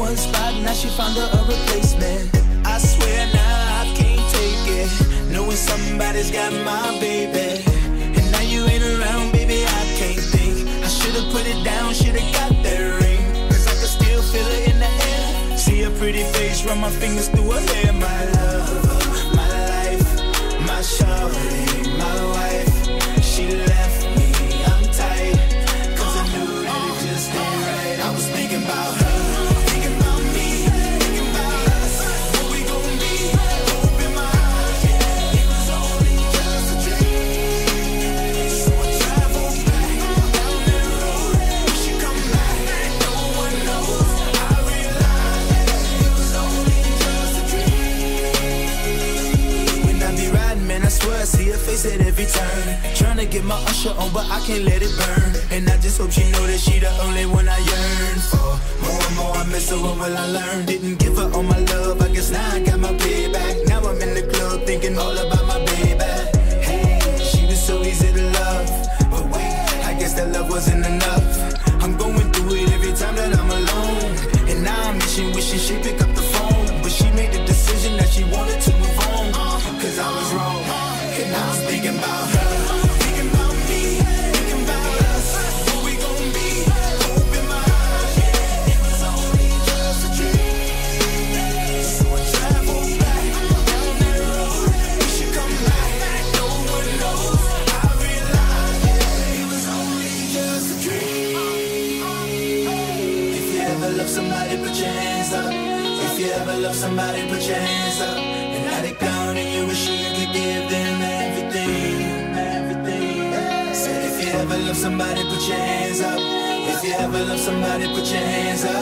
one spot, now she found her a replacement. I swear now I can't take it, knowing somebody's got my baby. And now you ain't around, baby, I can't think. I should've put it down, should've got that ring, cause I can still feel it in the air. See her pretty face, run my fingers through her hair. My love, my life, my shawty, my wife. She left me, I'm tight, cause I knew that it just ain't right. I was thinking about her, thinking about me, thinking about us, what we gon' be. Open my eyes, yeah, it was only just a dream. So I traveled back down that road, we should come back, no one knows. I realized that it was only just a dream. When I be riding, man, I swear I see her face at every turn. Tryna get my usher on, but I can't let it burn. And I just hope she know that she the only one I yearn for. More and more I miss her, what will I learn? Didn't give her all my love, I guess now I got my payback. Now I'm in the club thinking all about my baby. Hey, she was so easy to love, but wait, I guess that love wasn't enough. I'm going through it every time that I'm alone, and now I'm wishing she pick up the phone. But she made the decision that she wanted to move on, cause I was wrong. And I was thinking about her, thinking about me, thinking about us, what we gon' be. Open my eyes, yeah, it was only just a dream. So I traveled back down that road, we should come back, no one knows. I realized, yeah, it was only just a dream. If you ever love somebody, put your hands up. If you ever love somebody, put your hands up. And now they down and you wish you could give them everything, everything. Said if you ever love somebody, put your hands up. If you ever love somebody, put your hands up.